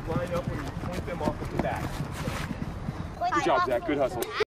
line up and point them off at the bat. Good job, Zach. Good hustle.